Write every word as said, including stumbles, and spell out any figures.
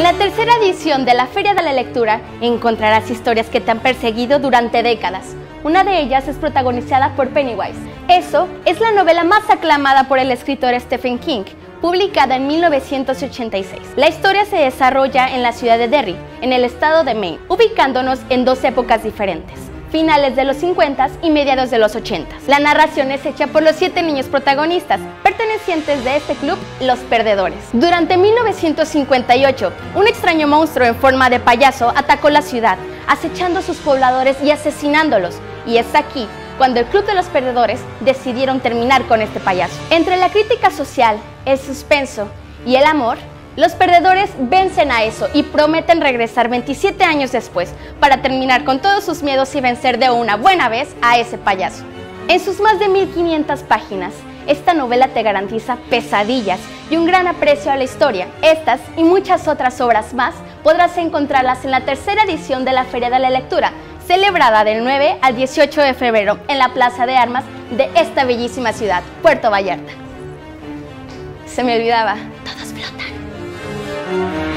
la tercera edición de la Feria de la Lectura encontrarás historias que te han perseguido durante décadas. Una de ellas es protagonizada por Pennywise. Eso es la novela más aclamada por el escritor Stephen King, publicada en mil novecientos ochenta y seis. La historia se desarrolla en la ciudad de Derry, en el estado de Maine, ubicándonos en dos épocas diferentes: finales de los cincuenta y mediados de los ochenta. La narración es hecha por los siete niños protagonistas, pertenecientes de este club, Los Perdedores. Durante mil novecientos cincuenta y ocho, un extraño monstruo en forma de payaso atacó la ciudad, acechando a sus pobladores y asesinándolos. Y es aquí cuando el Club de los Perdedores decidieron terminar con este payaso. Entre la crítica social, el suspenso y el amor, los perdedores vencen a eso y prometen regresar veintisiete años después para terminar con todos sus miedos y vencer de una buena vez a ese payaso. En sus más de mil quinientas páginas, esta novela te garantiza pesadillas y un gran aprecio a la historia. Estas y muchas otras obras más podrás encontrarlas en la tercera edición de la Feria de la Lectura, celebrada del nueve al dieciocho de febrero en la Plaza de Armas de esta bellísima ciudad, Puerto Vallarta. Se me olvidaba, todos flotan.